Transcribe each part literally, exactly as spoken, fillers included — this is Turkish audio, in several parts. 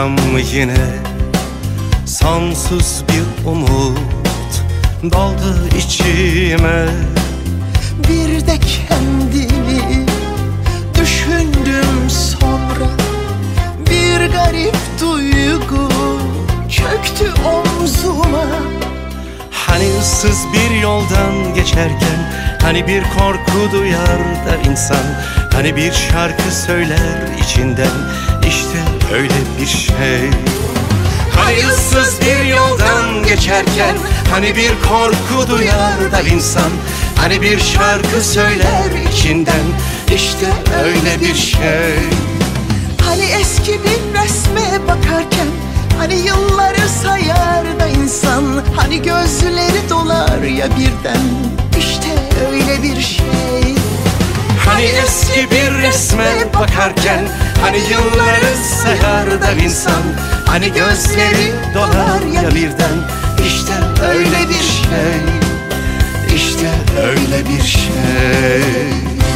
akşam yine sonsuz bir umut doldu içime. Bir de kendimi düşündüm sonra, bir garip duygu çöktü omzuma. Hani ıssız bir yoldan geçerken, hani bir korku duyar da insan, hani bir şarkı söyler içinden, işte öyle bir şey. Hani ıssız bir yoldan geçerken, hani bir korku duyar da insan, hani bir şarkı söyler içinden, işte öyle bir şey. Hani eski bir resme bakarken, hani yılları sayar da insan, hani gözleri dolar ya birden, işte öyle bir şey. Hani eski bir resme bakarken, hani yılları sayar da insan, hani gözleri dolar ya birden, işte öyle bir şey, işte öyle bir şey.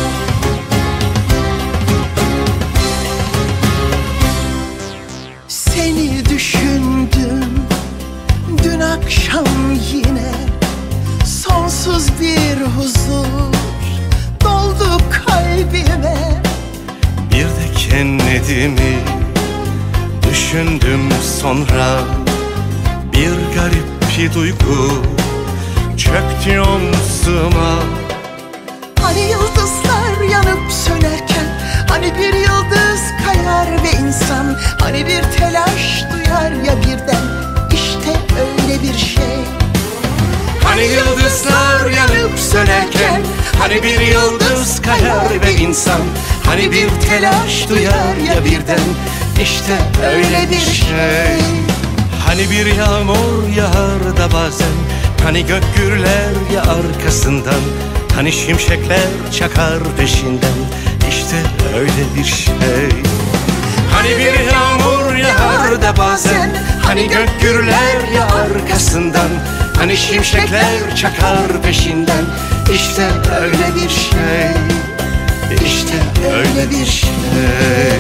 Seni düşündüm dün akşam yine, sonsuz bir huzur doldu kalbime. Bir de kendimi düşündüm sonra, bir garip bir duygu çöktü omzuma. Hani yıldızlar yanıp sönerken, hani bir yıldız kayar ve insan, hani bir telaş duyar ya birden, işte öyle bir şey. Hani yıldızlar yanıp sönerken, hani bir yıldız kayar ve insan, hani bir telaş duyar ya birden, işte öyle bir şey. Hani bir yağmur yağar da bazen, hani gök gürler ya arkasından, hani şimşekler çakar peşinden, işte öyle bir şey. Hani bir yağmur yağar da bazen, hani gök gürler ya arkasından, hani şimşekler çakar peşinden, işte öyle bir şey, işte öyle bir şey.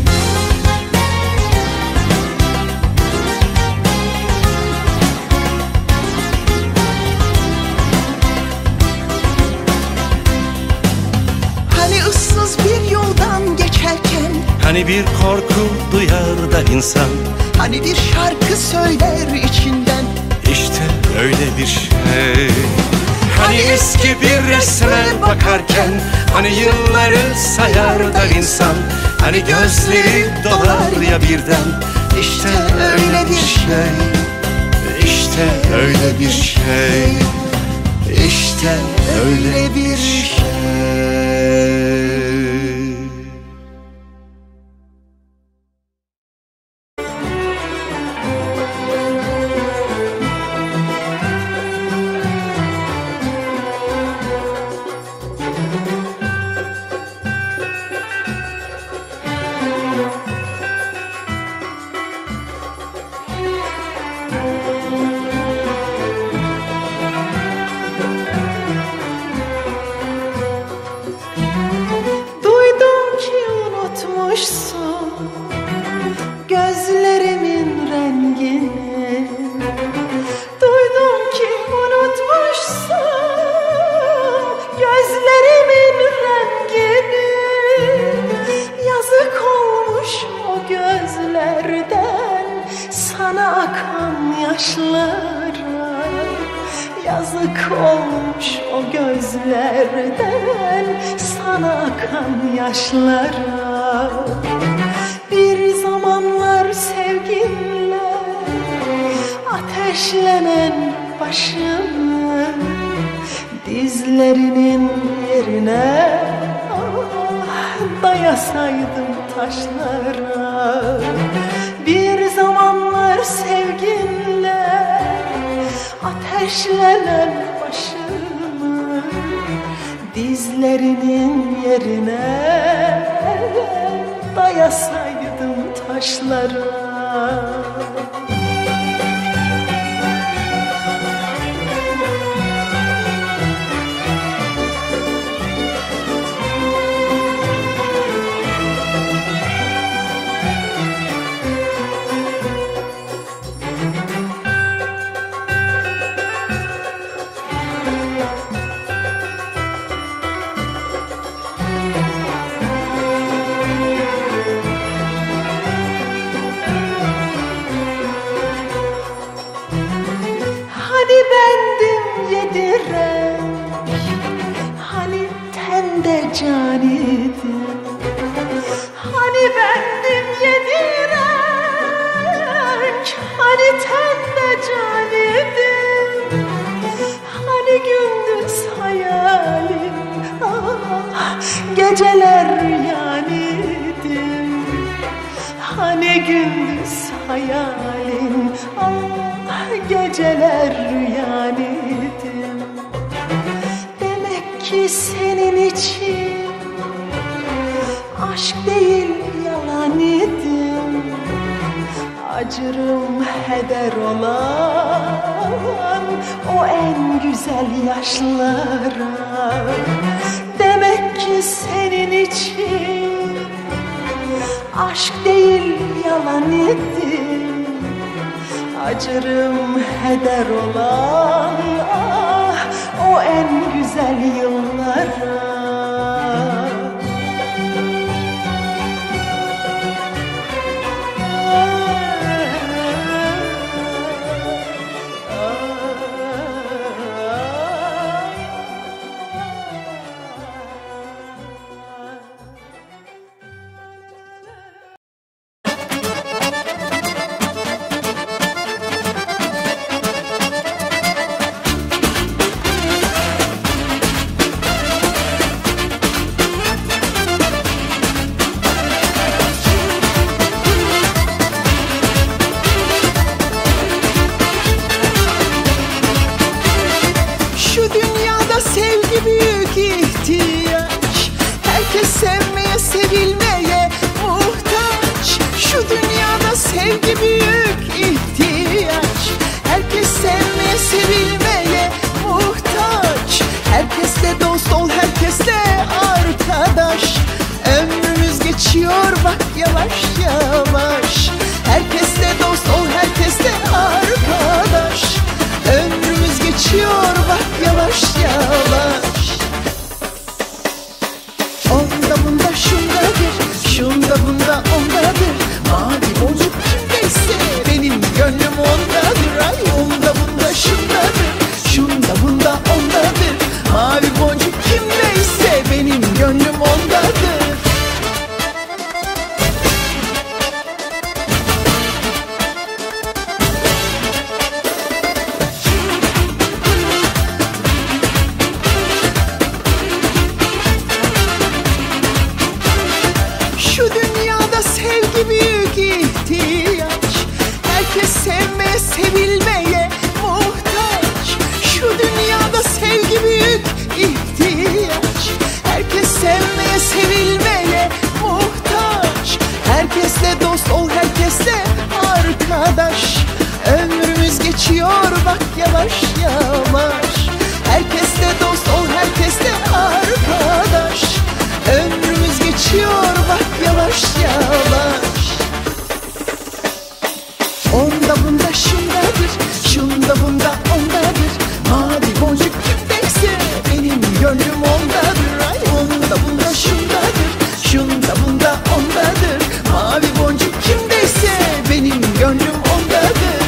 Hani ıssız bir yoldan geçerken, hani bir korku duyar da insan, hani bir şarkı söyler içinden, işte öyle bir şey. Hani eski bir resme bakarken, hani yılları sayar da insan, hani gözleri dolar ya birden, işte öyle bir şey, işte öyle bir şey, işte öyle bir şey. Gözlerimin rengini, duydum ki unutmuşsun gözlerimin rengini. Yazık olmuş o gözlerden sana akan yaşlara, yazık olmuş o gözlerden sana akan yaşlara. Bir zamanlar sevginle ateşlenen başımı dizlerinin yerine ah, dayasaydım taşlara. Bir zamanlar sevginle ateşlenen başımı dizlerinin yerine dayasaydım taşlara. bendim yediren, hani tende can idim. Hani bendim yediren, hani tende can idim. Hani gündüz hayalim, ah, geceler rüyan idim. Hani gündüz hayalim, ah, geceler rüyan idim. Demek ki senin için aşk değil yalan idim. Acırım heder olan o en güzel yaşlara. Demek ki senin için aşk değil yalan idim. Acırım heder olan ah, o en güzel yıllara. Sevmeye, sevilmeye muhtaç. Şu dünyada sevgi büyük ihtiyaç. Herkes sevmeye, sevilmeye muhtaç. Herkesle dost ol, herkesle arkadaş. Ömrümüz geçiyor bak yavaş yavaş. Herkesle dost ol, herkesle arkadaş. Ömrümüz geçiyor bak yavaş yavaş. Onda bunda şundadır, şunda bunda ondadır. Mavi boncuk kimdeyse benim gönlüm ondadır. Ay onda bunda şundadır, şunda bunda ondadır. Mavi boncuk kimdeyse benim gönlüm ondadır. Şu dünyada sevgi büyük ihtiyaç. Herkes sevmeye, sevilmeye muhtaç. Şu dünyada sevgi büyük ihtiyaç. Herkes sevmeye, sevilmeye muhtaç. Herkesle dost ol, herkesle arkadaş. Ömrümüz geçiyor bak yavaş yavaş. Herkesle dost ol, herkesle arkadaş. Ömrümüz geçiyor bak yavaş yavaş. Onda bunda şundadır, şunda bunda ondadır. Mavi boncuk kimdeyse benim gönlüm ondadır. Ay onda bunda şundadır, şunda bunda ondadır. Mavi boncuk kimdeyse benim gönlüm ondadır.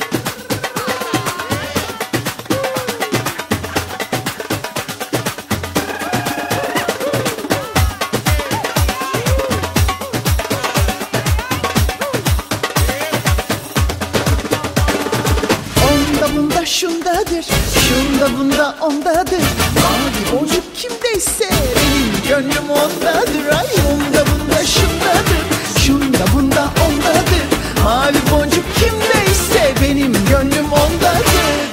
Bunda şundadır, şunda bunda ondadır. Mavi boncuk kimdeyse benim gönlüm ondadır. Ay onda bunda şundadır, şunda bunda ondadır. Mavi boncuk kimdeyse benim gönlüm ondadır.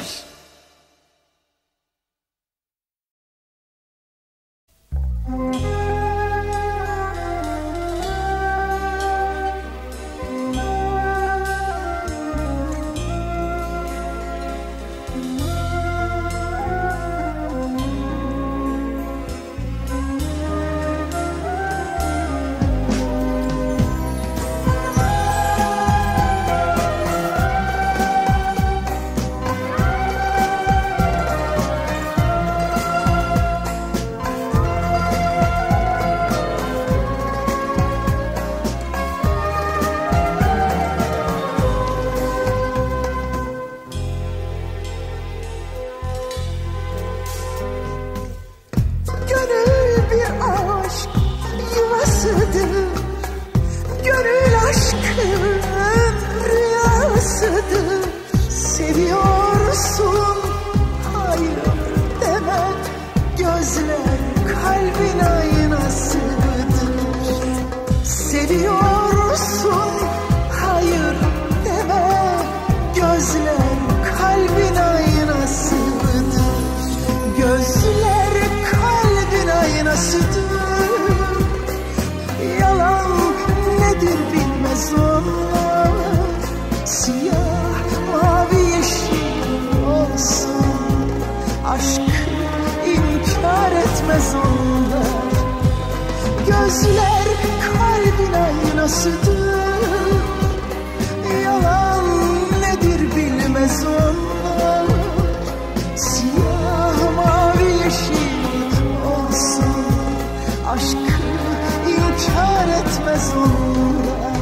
aynasıdır. Yalan nedir bilmez onlar. Siyah mavi yeşil olsun, aşkı inkar etmez onlar.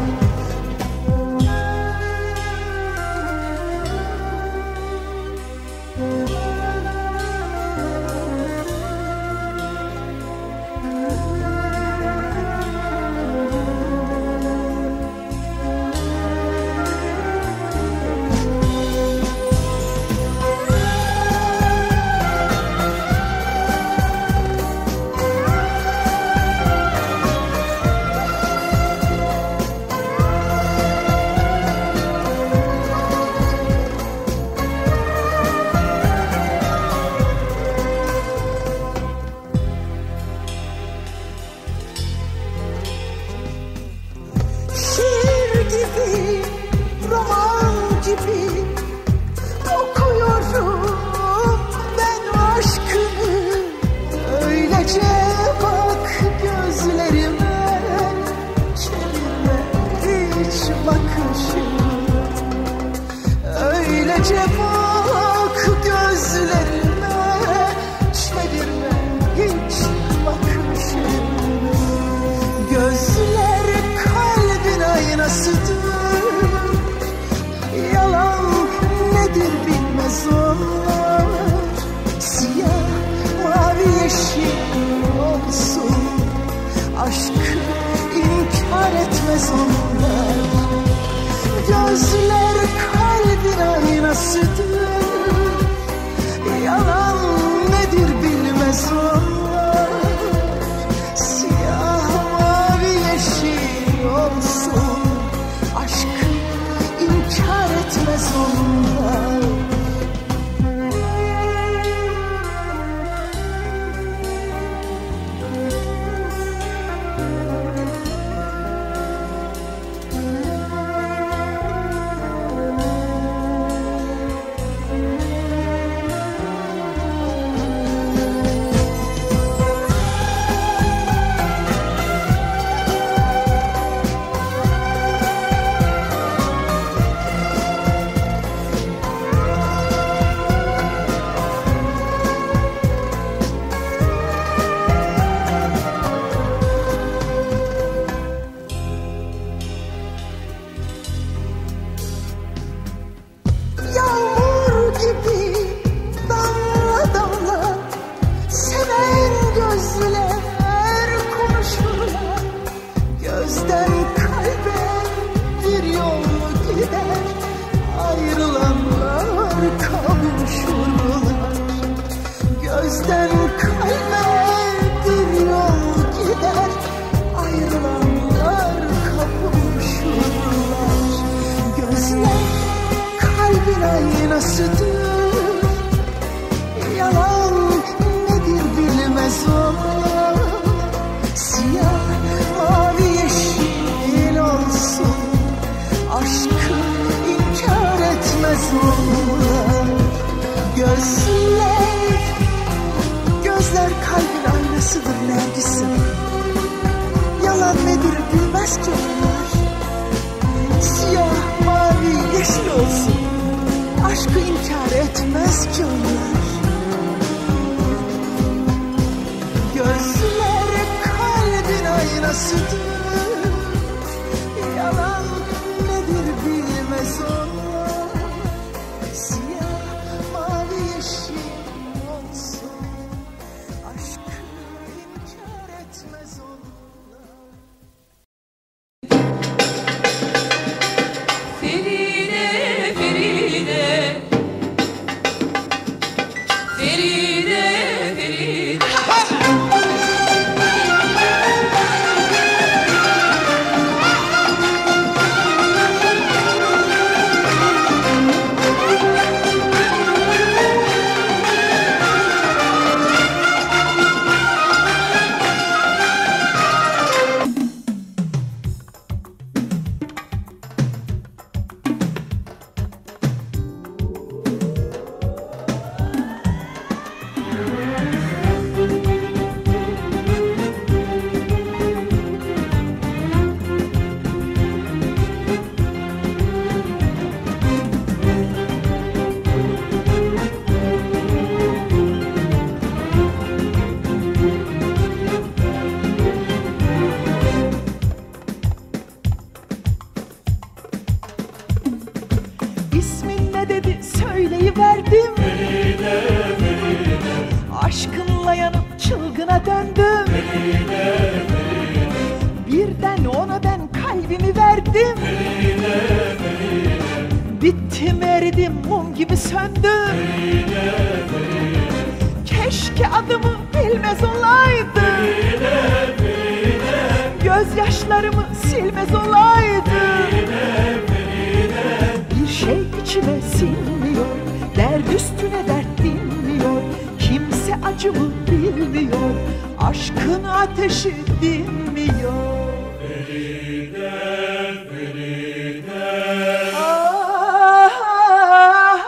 İsmin ne dedi söyleyiverdim. Feride, Feride. Aşkınla yanıp çılgına döndüm. Feride, Feride. Birden ona ben kalbimi verdim. Feride, Feride. Bittim eridim mum gibi söndüm. Feride, Feride. Keşke adımı bilmez olaydı. Feride, Feride. Gözyaşlarımı silmez olaydı. Feride, Feride. Bir şey içime sinmiyor, dert üstüne dert dinmiyor. Kimse acımı bilmiyor, aşkın ateşi dinmiyor. Feride, Feride. Ah, ah,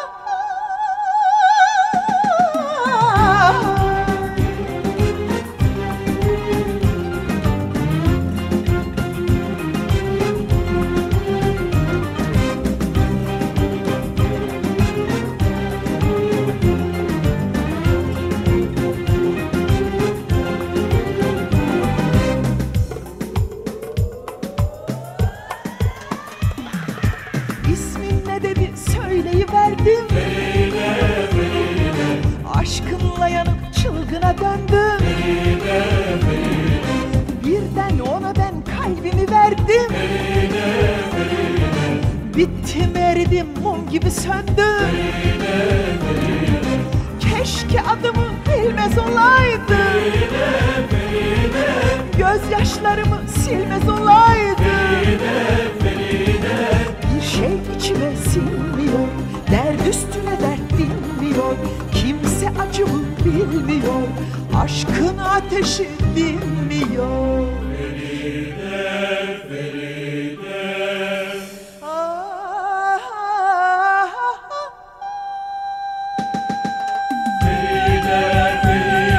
ah, ah. İsmin ne dedi söyleyiverdim. Feride, Feride. Aşkınla yanıp çılgına döndüm. Feride, Feride. Birden ona ben kalbimi verdim. Feride, Feride. Bittim eridim mum gibi söndüm. Feride, Feride. Keşke adımı bilmez olaydı. Feride, Feride. Gözyaşlarımı silmez olaydı. Feride, Feride. Bir şey içime sinmiyor, dert üstüne dert dinmiyor. Kimse acımı bilmiyor, aşkın ateşi dinmiyor. Feride, Feride. Ah, ah, ah, ah. Feride, Feride.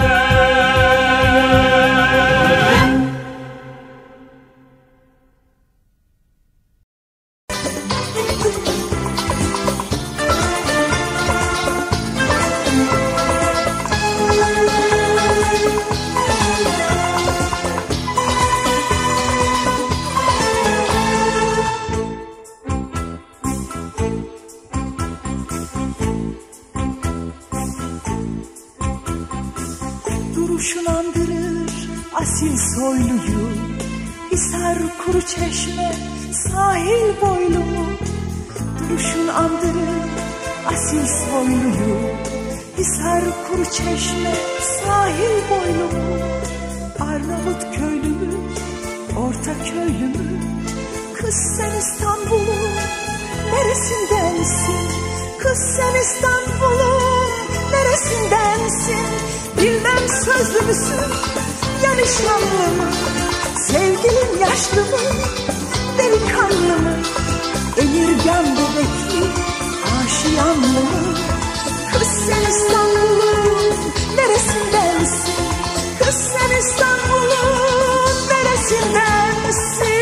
Duruşun andırır asil soyluyu, Hisar kuru çeşme sahil boylumu. Duruşun andırır asil soyluyu, Hisar kuru çeşme sahil boylumu. Arnavut köylü mü, orta köylü mü? Kız sen İstanbul'un neresindensin? Kız sen İstanbul'un neresindensin? Bilmem sözlü müsün ya nişanlı mı? Sevgilin yaşlı mı, delikanlı mı? Emirgan bebekli, aşiyanlı mı? Kız sen İstanbul'un neresindensin? Kız sen İstanbul'un neresindensin?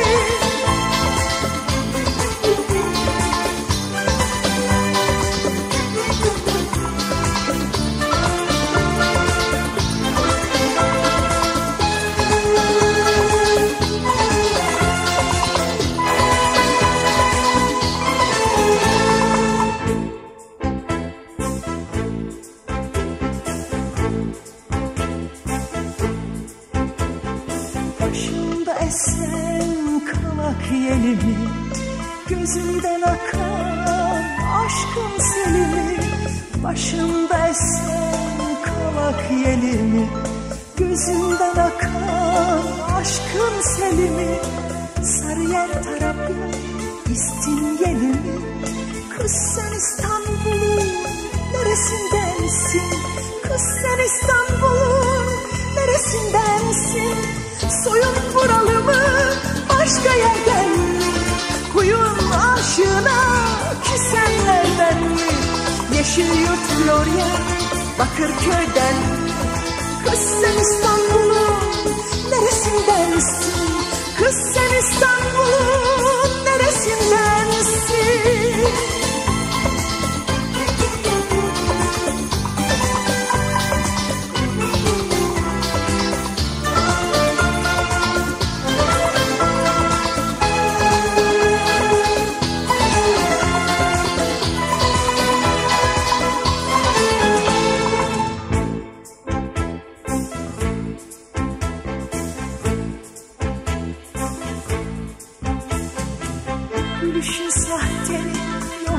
Başımda esen kavak yeli mi? Gözümden akan aşkın seli mi? Başımda esen kavak yeli mi? Gözümden akan aşkın seli mi? Sarıyer Tarabya İstinyeli mi? Kız sen İstanbul'un neresindensin? Kız sen İstanbul'un neresindensin? Soyun buralı mı, başka yerden mi? Huyun aşığına küsenlerden mi? Yeşilyurt Florya Bakırköy'den mi? Kız sen İstanbul'un neresindensin? Kız sen İstanbul'un neresindensin?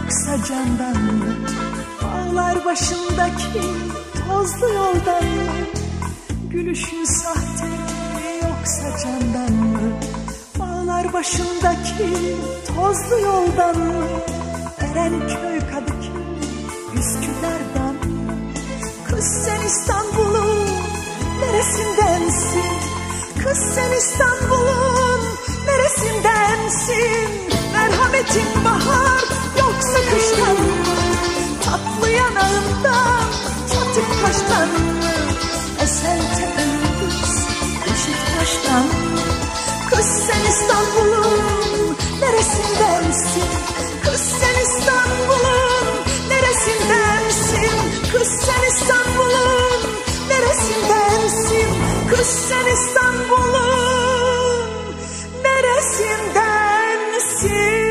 yoksa candan mı? Dağlar başındaki tozlu yoldan mı? Gülüşün sahte yoksa candan mı? Dağlar başındaki tozlu yoldan mı? Erenköy, Kadıköy, Üsküdar'dan mı? Kız sen İstanbul'un neresindensin? Kız sen İstanbul'un neresindensin? Merhametin bahar yoksa kıştan mı? Tatlı yanağından çatık taştan mı? Esentepe Yıldız Beşiktaş'tan mı? Kız sen İstanbul'un neresindensin? Kız sen İstanbul'un neresindensin? Kız sen İstanbul'un neresindensin? Kız sen İstanbul'un neresindensin?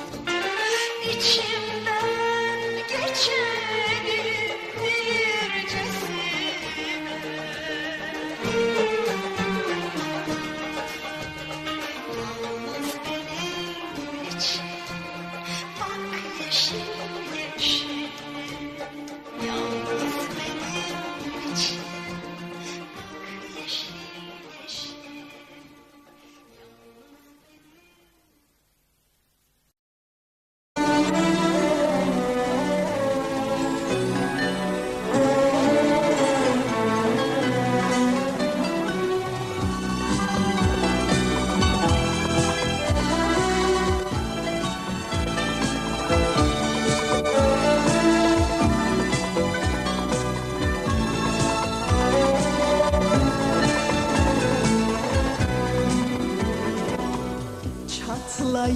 İçimden geçeni bir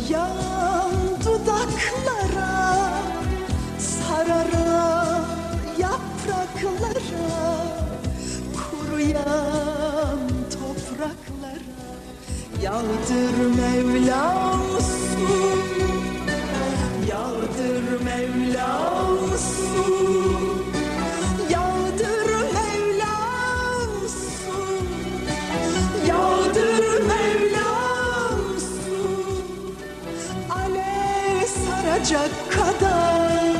yan dudaklara, sararan yapraklara, kuruyan topraklara yağdır Mevlam su, yağdır Mevlam su, yağdır Mevlam su, yağdır Mevlam su, alev saracak kadar,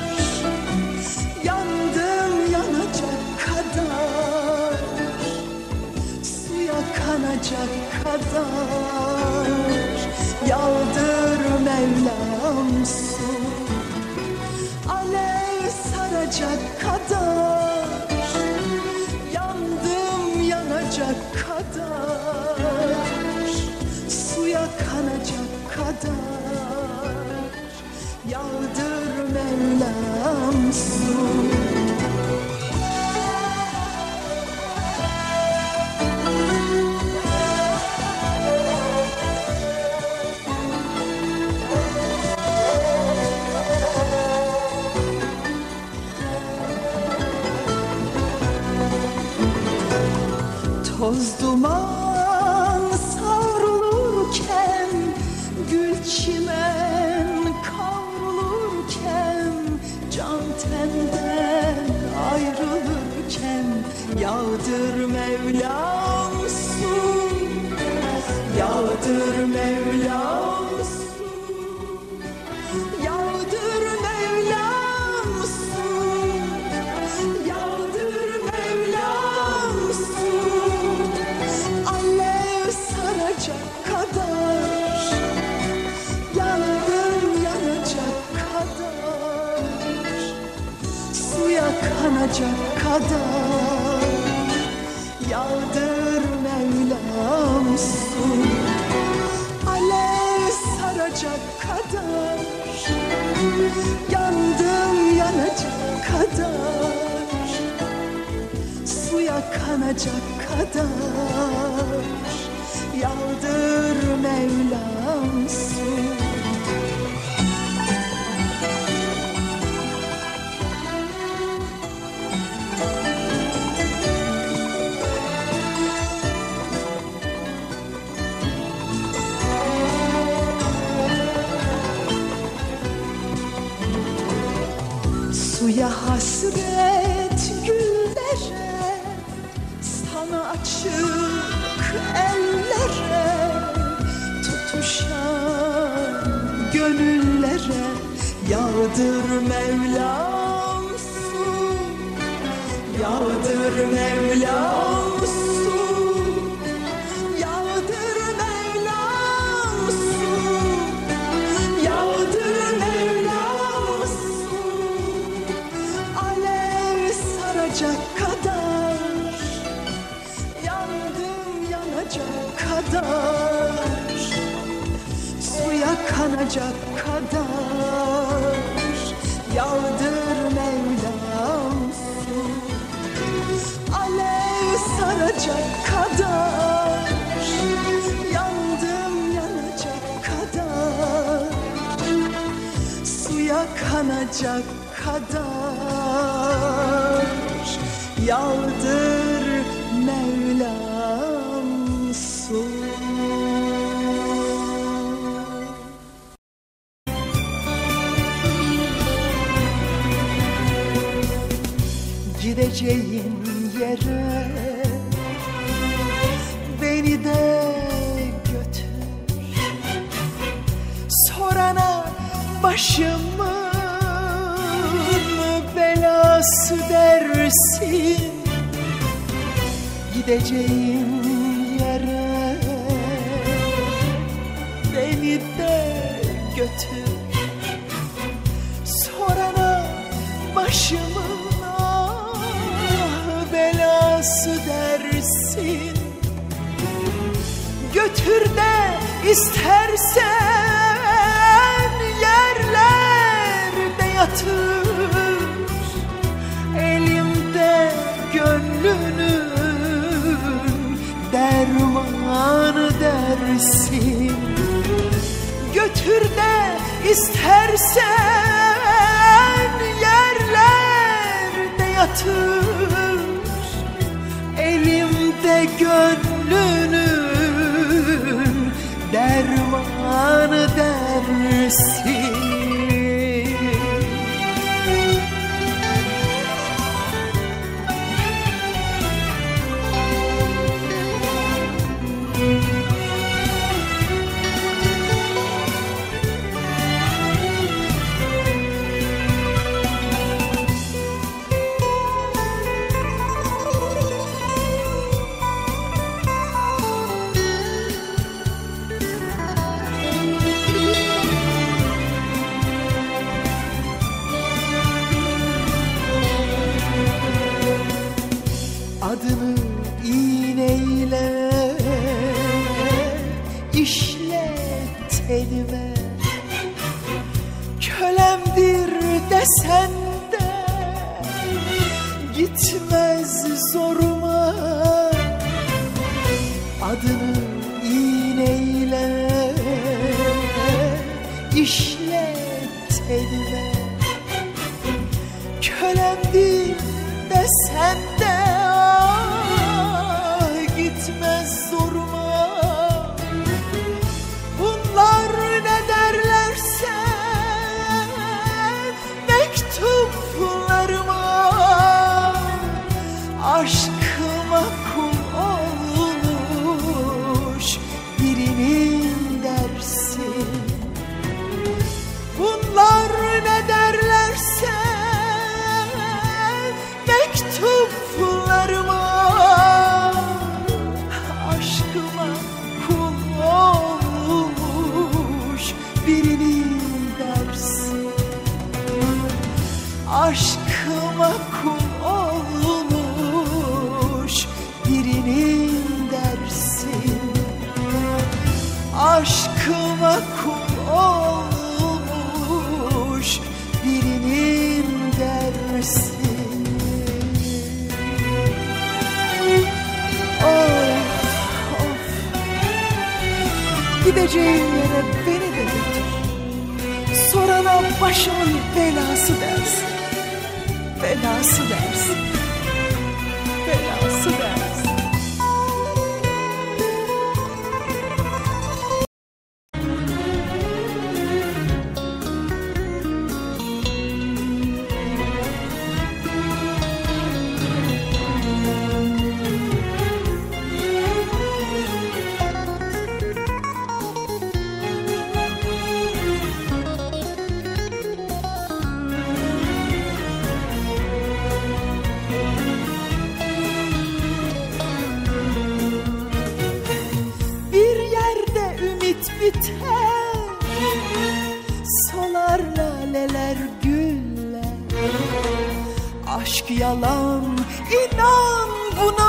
yandım yanacak kadar, suya kanacak kadar, yağdır Mevlam su, alev saracak kadar, yandım yanacak kadar, suya kanacak kadar, yağdır Mevlam su. Toz duman savrulurken, gül çimen kavrulurken, can tenden ayrılırken, yağdır Mevlam su, yağdır Mevlam su, yağdır Mevlam su, yağdır Mevlam su, alev saracak kadar, yandım yanacak kadar, suya kanacak kadar, yağdır Mevlam su, alev saracak kadar, yandım yanacak kadar, suya kanacak kadar, yağdır Mevlam su. Suya hasret güllere, sana açık ellere, tutuşan gönüllere, yağdır Mevlam su, yağdır Mevlam su, yağdır Mevlam su, yağdır Mevlam su, alev saracak kadar, yandım yanacak kadar, suya kanacak kadar, yağdır Mevlam su, alev saracak kadar, yandım yanacak kadar, suya kanacak kadar, yağdır Mevlam su. Gideceğin yere beni de götür, sorana başımın belası dersin. Gideceğin yere beni de götür, sorana başımın belası dersin. Götür de istersen yerlerde yatır, elimde gönlünün dermanı dersin. Götür götür de istersen yerlerde yatır. Elimde gönlünün dermanı dersin. Adını iğneyle işlet elime, kölemdir desen de gitmez zoruma. Adını iğneyle işlet elime, kölemdir desen de gitmez zoruma. Bunlar ne derlerse mektuplarıma, aşkıma kul olmuş birinin dersin. Bunlar ne derlerse mektuplarıma, aşkıma kul olmuş birinin dersin. Aşkıma kul olmuş birinin dersin. Aşkıma kul olmuş birinin dersin. Gideceğin yere beni de götür. Sorana başımın belası dersin. Belası dersin. Belası dersin. Biter, solar laleler güller. Aşk yalan, inan buna,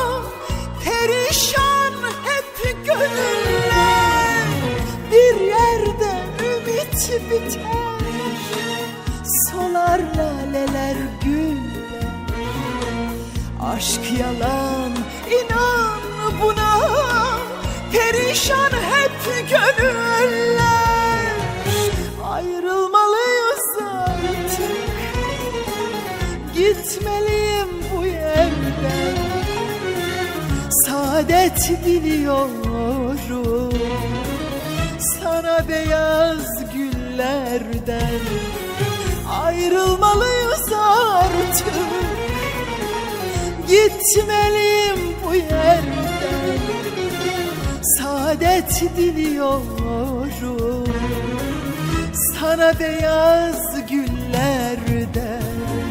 perişan hep gönüller. Bir yerde ümit biter, solar laleler güller. Aşk yalan, inan buna, perişan hep gönüller. Ayrılmalıyız artık, gitmeliyim bu yerden. Saadet diliyorum sana beyaz güllerden. Ayrılmalıyız artık, gitmeliyim bu yerden. Saadet diliyorum sana beyaz güllerden.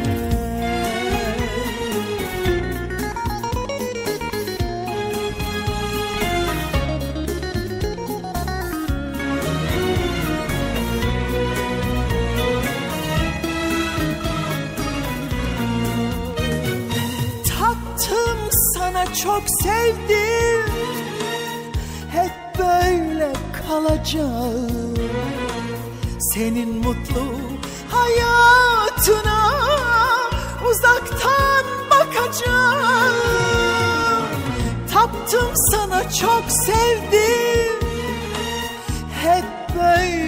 Tattım sana çok sevdim, hep böyle kalacağım. Senin mutlu hayatına uzaktan bakacağım. Taptım sana çok sevdim, hep böyle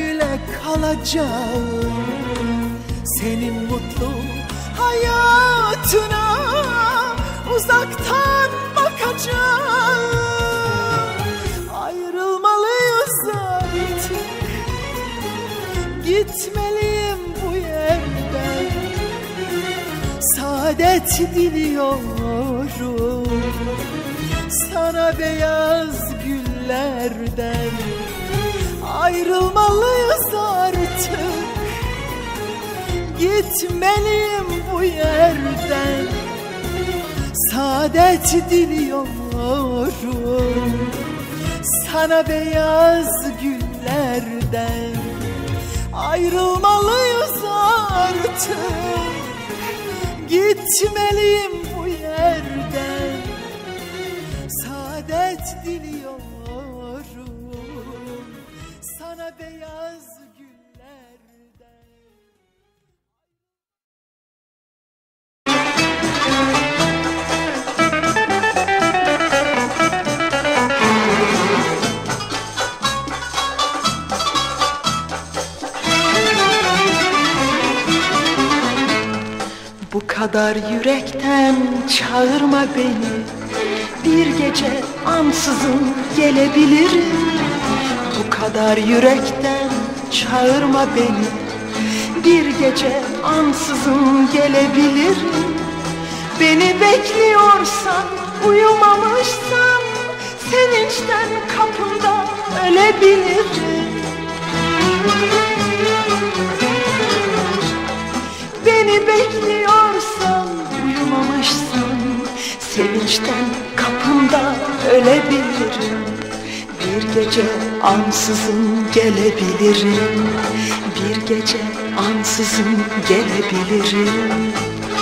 kalacağım. Senin mutlu hayatına uzaktan bakacağım. Ayrılmalıyız artık, gitmeliyim bu yerden. Saadet diliyorum sana beyaz güllerden. Ayrılmalıyız artık, gitmeliyim bu yerden. Saadet diliyorum sana beyaz güllerden. Ayrılmalıyız artık, gitmeliyim bu yerden. Saadet diliyorum sana beyaz güllerden. Bu kadar yürekten çağırma beni, bir gece ansızın gelebilirim. Bu kadar yürekten çağırma beni, bir gece ansızın gelebilirim. Beni bekliyorsan, uyumamışsan, sevinçten kapında ölebilirim. Beni bekliyorsan, uyumamışsan, sevinçten kapında ölebilirim. Bir gece ansızın gelebilirim, bir gece ansızın gelebilirim.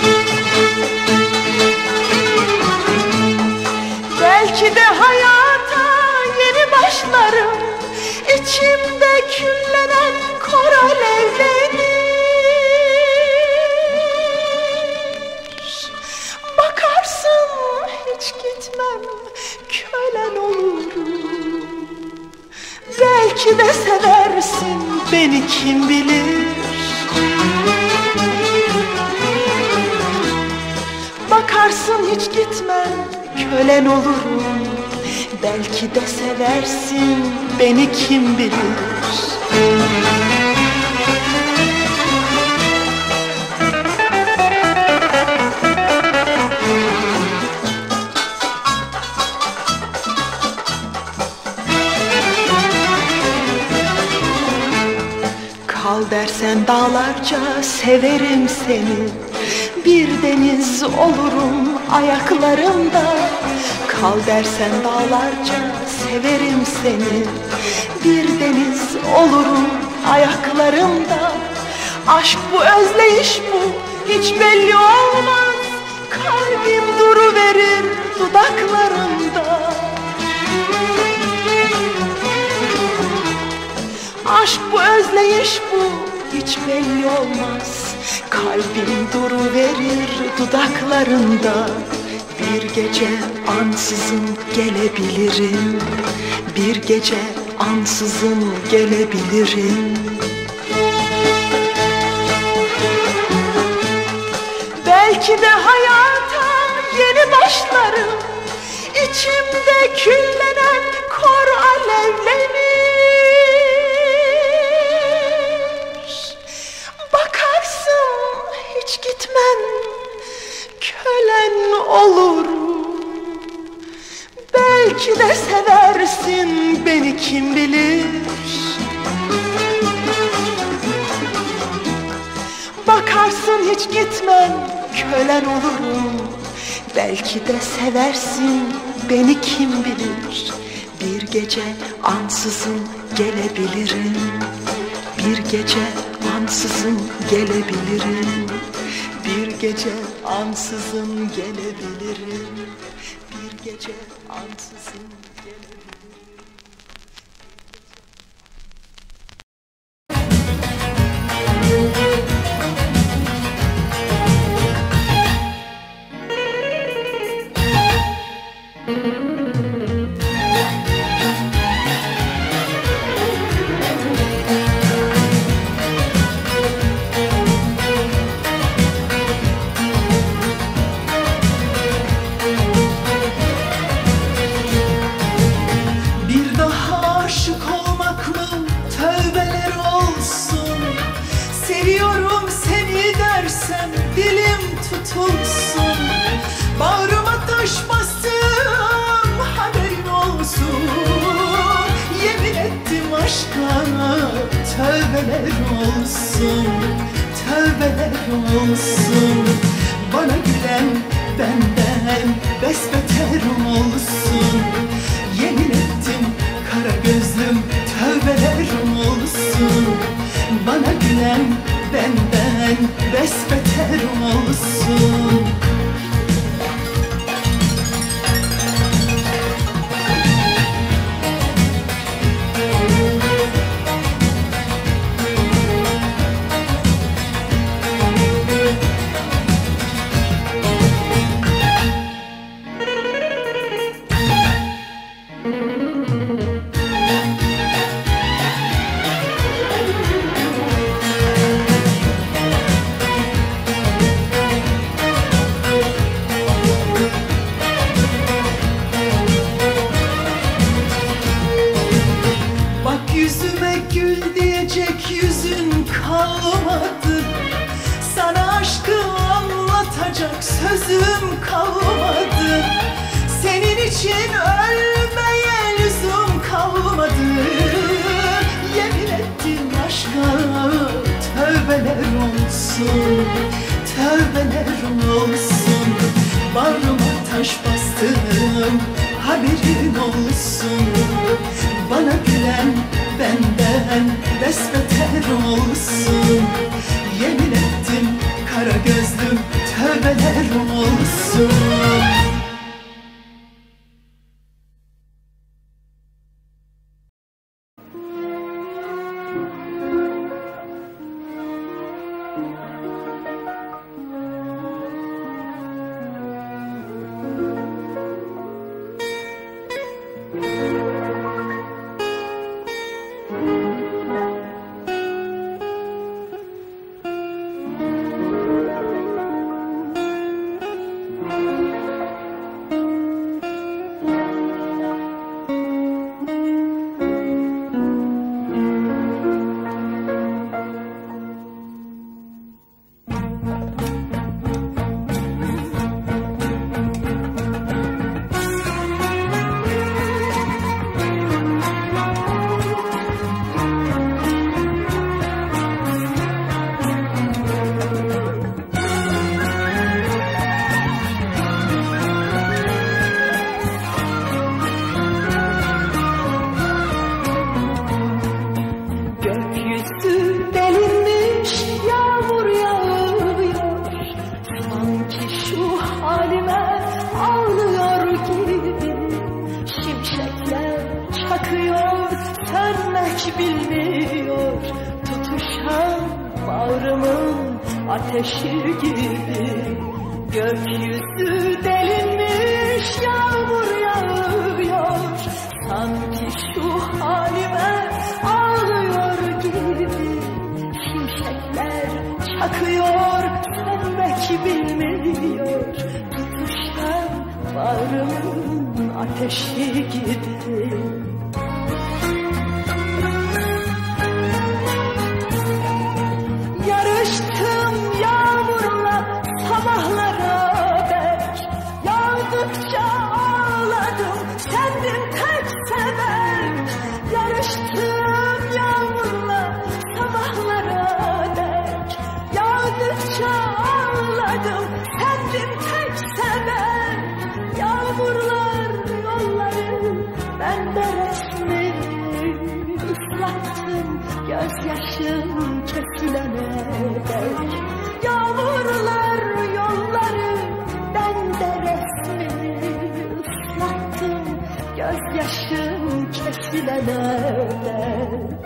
Belki de hayata yeni başlarım, içimde küllenen kor alevlenir. Hiç gitmem, kölen olurum. Belki de seversin beni, kim bilir. Bakarsın hiç gitmem, kölen olurum. Belki de seversin beni, kim bilir. Kal dersen dağlarca severim seni, bir deniz olurum ayaklarında. Kal dersen dağlarca severim seni, bir deniz olurum ayaklarında. Aşk bu, özleyiş bu, hiç belli olmaz. Kalbim duruverir dudaklarında. Aşk bu, özleyiş bu, hiç belli olmaz. Kalbim duruverir dudaklarında. Bir gece ansızın gelebilirim, bir gece ansızın gelebilirim. Belki de hayata yeni başlarım, içimde küllenen kor alevlenir. Hiç gitmem, kölen olurum. Belki de seversin beni, kim bilir. Bakarsın hiç gitmem, kölen olurum. Belki de seversin beni, kim bilir. Bir gece ansızın gelebilirim, bir gece ansızın gelebilirim. Bir gece ansızın gelebilirim, bir gece ansızın gelebilirim. olsun, tövbeler olsun. Bana gülen benden besbeter olsun. Yemin ettim kara gözlüm, tövbeler olsun. Bana gülen benden besbeter olsun. Yüzüme gül diyecek yüzün kalmadı. Sana aşkı anlatacak sözüm kalmadı. Senin için ölmeye lüzum kalmadı. Yemin ettim aşka tövbeler olsun, tövbeler olsun. Bağrıma taş bastım, haberin olsun. Bana gülen benden besbeter olsun. Yemin ettim kara gözlüm, tövbeler olsun. Bilmiyor tutuşan bağrımın ateşi gibi. Gökyüzü delinmiş, yağmur yağıyor. Sanki şu halime ağlıyor gibi. Şimşekler çakıyor, sönmek bilmiyor. Tutuşan bağrımın ateşi gibi. Yarıştım yağmurla sabahlara dek. Yağdıkça ağladım, sendim tek seven. Yarıştım yağmurla sabahlara dek. Yağdıkça ağladım, sendim tek seven. Yağmurlar yolları, ben de resmi ıslattım, gözyaşım kesilene dek. Yağmurlar yolları, ben de resmini ıslattım, gözyaşım kesilene dek.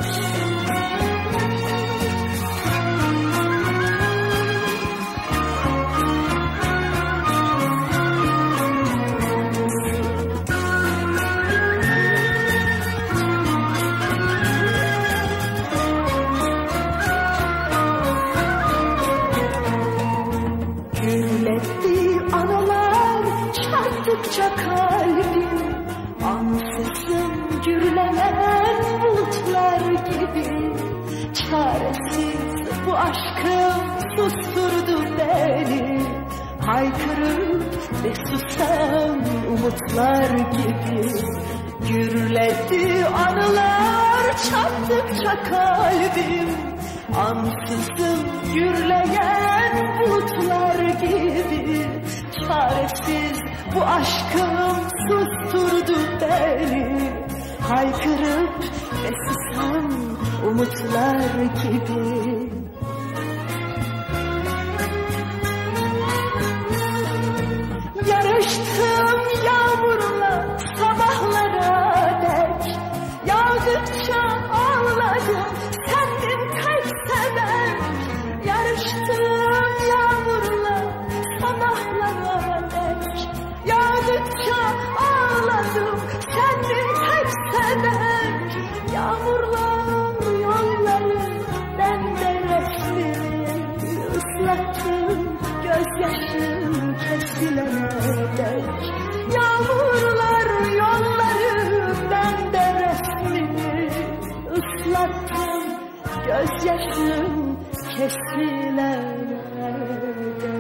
Çarptıkça kalbim ansızın gürleyen bulutlar gibi. Çaresiz bu aşkım susturdu beni. Haykırıp ve susan umutlar gibi. Gürledi anılar çarptıkça kalbim Ansızın gürleyen bulutlar gibi. Çaresiz bu aşkım susturdu beni. Haykırıp ve susan umutlar gibi. Yarıştım yağmurla sabahlara dek. Yağdıkça ağladım sendim tek sebep. Yarıştım yağmurla sabahlara dek. Yağdıkça ağladım sendim tek sebep. Yağmurlar yolları ben de resmimi ıslattım. Gözyaşım kesilene dek. Yağmurlar yolları ben de resmimi ıslattım. Gözyaşım kesilene dek.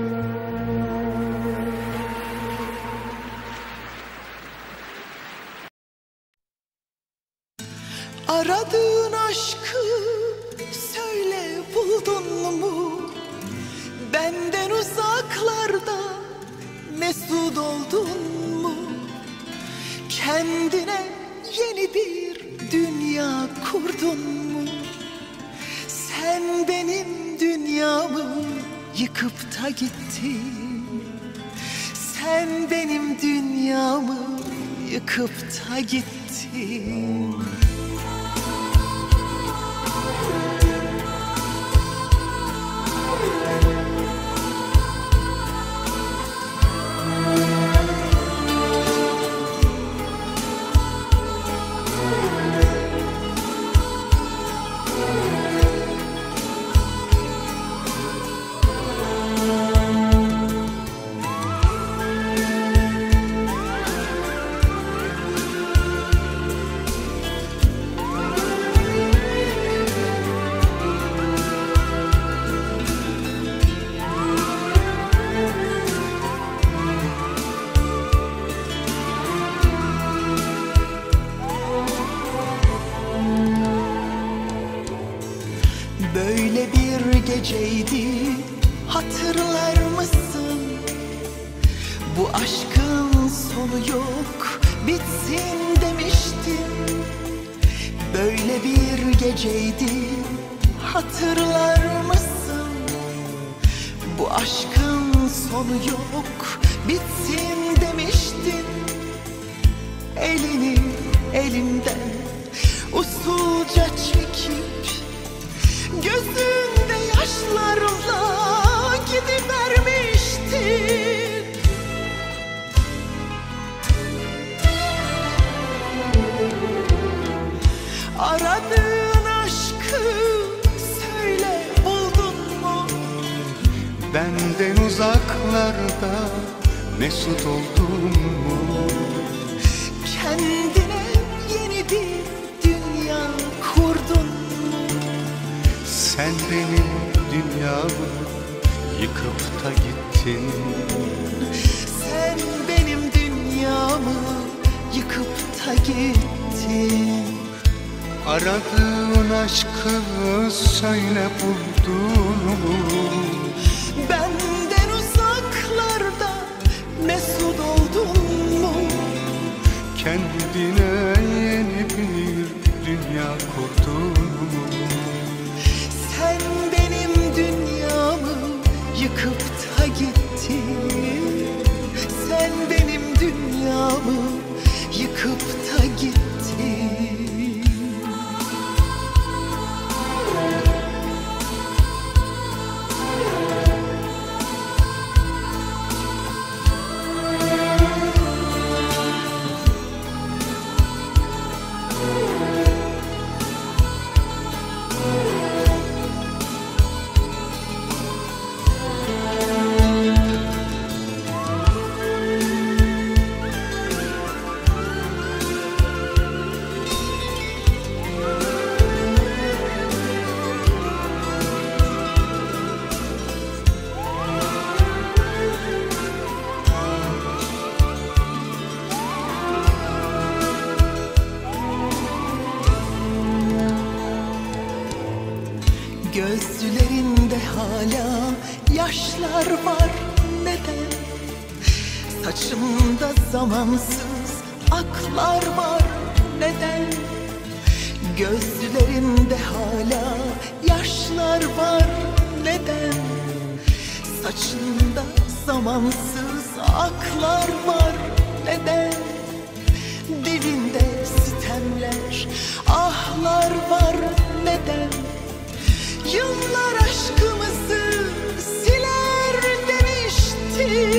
Aradığın aşkı söyle buldun mu? Benden uzaklarda mesut oldun mu? Kendine yeni bir dünya kurdun mu? Sen benim dünyamı yıkıp da gittin. Sen benim dünyamı yıkıp da gittin. Böyle bir geceydi, hatırlar mısın? Bu aşkın sonu yok, bitsin demiştin. Böyle bir geceydi, hatırlar mısın? Bu aşkın sonu yok, bitsin demiştin. Elini elimden usulca çekip gözünde yaşlarla gidivermiştin. Aradığın aşkı söyle buldun mu? Benden uzaklarda mesut oldun mu? Kendine yeni bir dünya kurdun mu? Sen benim dünyamı yıkıp da gittin. Sen benim dünyamı yıkıp da gittin. Aradığın aşkı söyle buldun mu? Benden uzaklarda mesut oldun mu? Kendine yeni bir dünya kurdun mu? Sen benim dünyamı yıkıp da gittin. Sen benim dünyamı yıkıp da gittin. hala yaşlar var neden? Saçımda zamansız aklar var neden? Gözlerinde hala yaşlar var neden? Saçında zamansız aklar var neden? Dilinde sitemler, ahlar var neden? Yıllar aşkımızı siler demişti.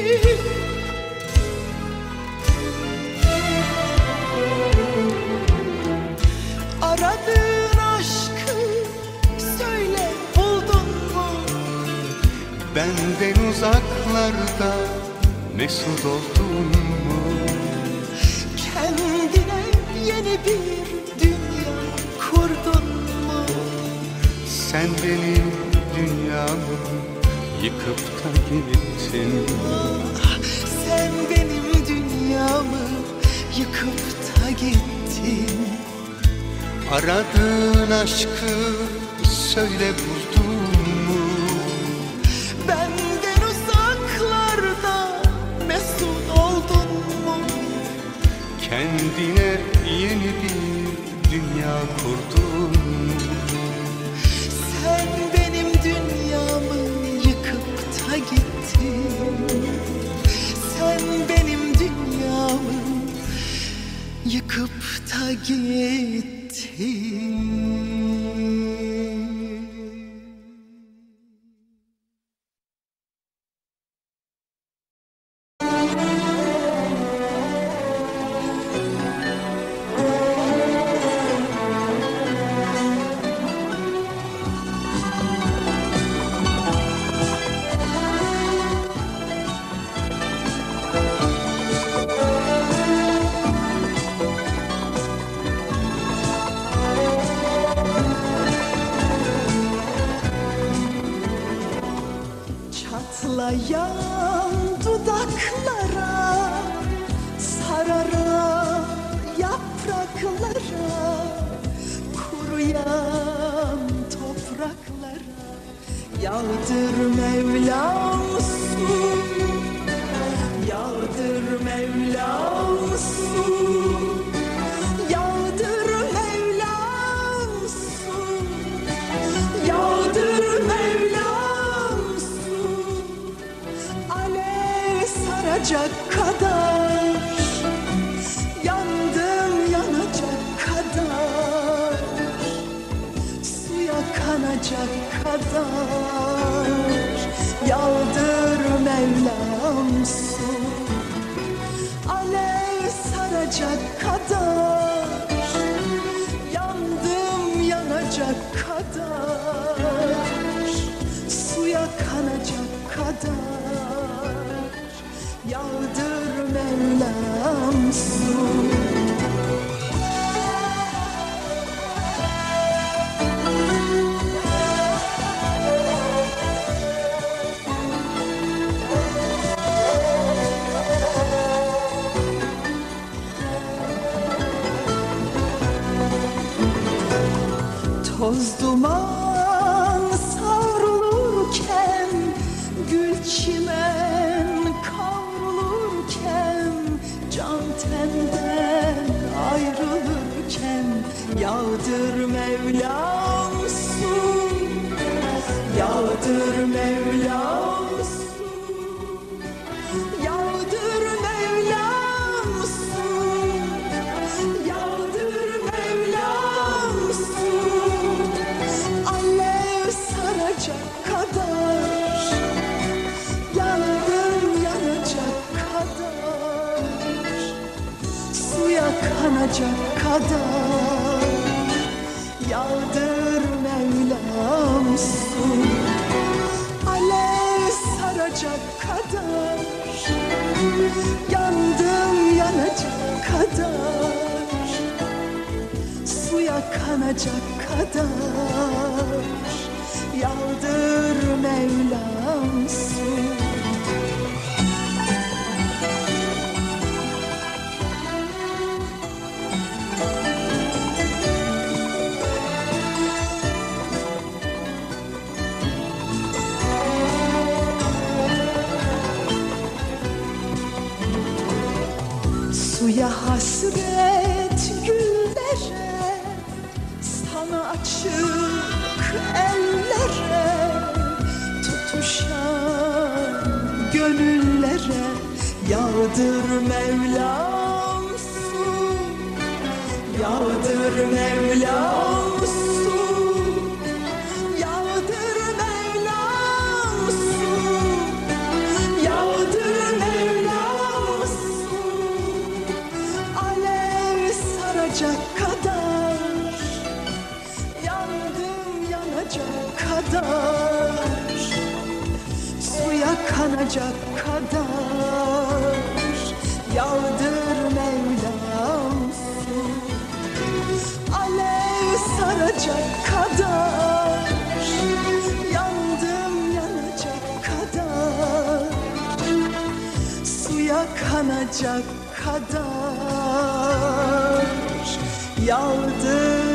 Aradığın aşkı söyle buldun mu? Benden uzaklarda mesut oldun mu? Kendine yeni bir dünya kurdun mu? Sen benim dünyamı yıkıp da gittin. Ah, sen benim dünyamı yıkıp da gittin. Aradığın aşkı söyle buldun mu? Benden uzaklarda mesut oldun mu? Kendine yeni bir dünya kurdun mu? Sen benim dünyamı yıkıp da gittin. Sen benim dünyamı yıkıp da gittin. Çatlayan dudaklara, sararan yapraklara, kuruyan topraklara yağdır Mevlam su, yağdır Mevlam su, yağdır Mevlam su, yağdır Mevlam su. Alev saracak kadar, yandım yanacak kadar, suya kanacak kadar yağdır Mevlam su. Alev saracak kadar, yandım yanacak kadar, suya kanacak kadar yağdır Mevlam su. Toz duman savrulurken, gül çimen kavrulurken, can tenden ayrılırken yağdır Mevlam su, yağdır Mevlam su, yağdır Mevlam su, yağdır Mevlam su. Alev saracak kadar, yandım yanacak kadar, suya kanacak kadar yağdır Mevlam su. Alev saracak kadar, yandım yanacak kadar, suya kanacak kadar yağdır Mevlam su. Suya hasret güllere, sana açık ellere, tutuşan gönüllere yağdır Mevlam su, yağdır Mevlam su, yağdır Mevlam su, yağdır Mevlam su. Alev saracak kadar, yandım yanacak kadar, suya kanacak kadar yağdır Mevlam su. Alev saracak kadar, yandım yanacak kadar, suya kanacak kadar yağdır